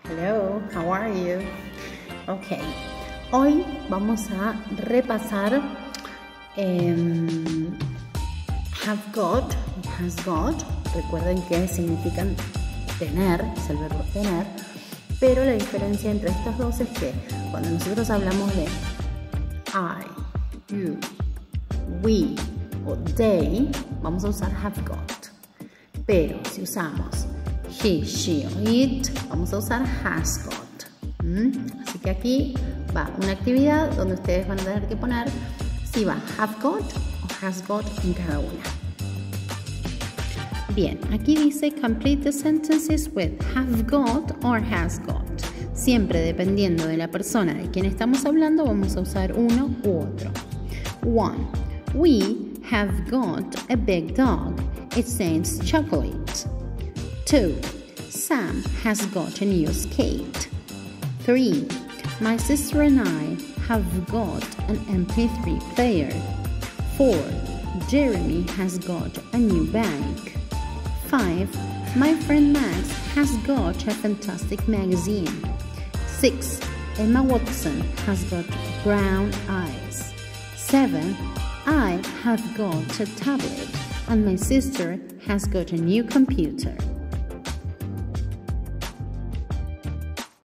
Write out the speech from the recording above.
Hello, how are you? Ok, hoy vamos a repasar have got y has got. Recuerden que significan tener, es el verbo tener, pero la diferencia entre estos dos es que cuando nosotros hablamos de I, you, we o they, vamos a usar have got. Pero si usamos he, she o it, vamos a usar has got. Así que aquí va una actividad donde ustedes van a tener que poner si va have got o has got en cada una. Bien, aquí dice complete the sentences with have got or has got. Siempre dependiendo de la persona de quien estamos hablando, vamos a usar uno u otro. 1. We have got a big dog. Its name's Chocolate. 2. Sam has got a new skate. 3. My sister and I have got an MP3 player. 4. Jeremy has got a new bike. 5. My friend Max has got a fantastic magazine. 6. Emma Watson has got brown eyes. 7. I have got a tablet and my sister has got a new computer.